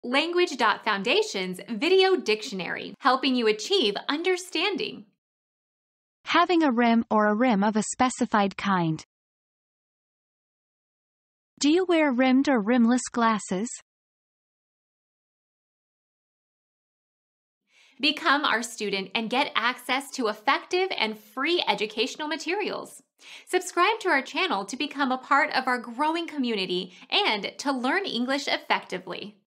Language.Foundation's Video Dictionary, helping you achieve understanding. Having a rim or a rim of a specified kind. Do you wear rimmed or rimless glasses? Become our student and get access to effective and free educational materials. Subscribe to our channel to become a part of our growing community and to learn English effectively.